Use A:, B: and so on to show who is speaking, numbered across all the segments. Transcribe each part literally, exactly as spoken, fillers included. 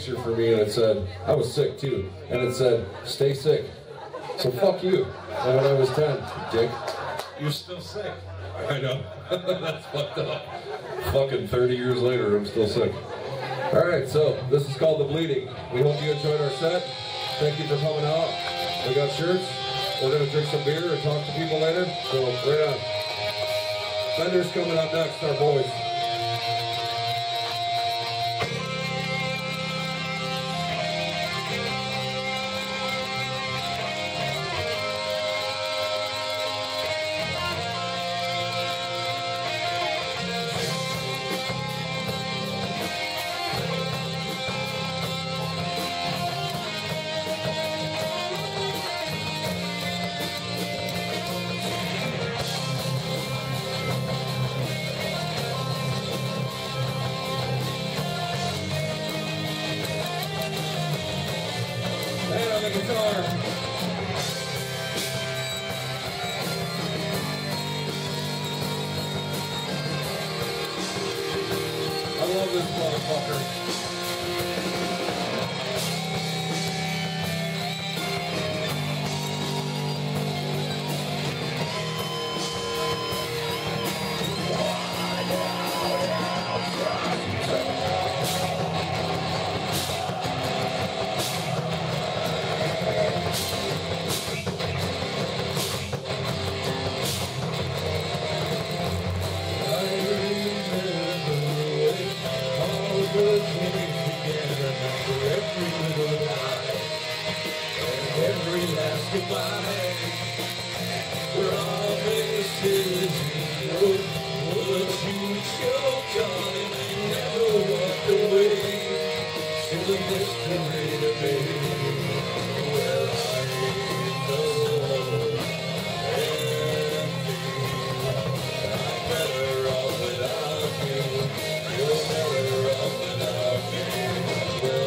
A: picture for me and it said, I was sick too, and it said, stay sick. So fuck you. And when I was ten, dick. You're still sick. I know. That's fucked up. Fucking thirty years later, I'm still sick. Alright, so this is called The Bleeding. We hope you enjoyed our set. Thank you for coming out. We got shirts. We're going to drink some beer and talk to people later. So, right on. Fender's coming up next, our boys. The guitar. I love this motherfucker. Every last goodbye, we're all wasted. But you choked on it and never walked away. Still a mystery to me. Well, I know I'm better off without you. You're better off without me. Well,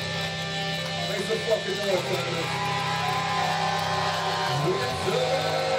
A: fucking noise.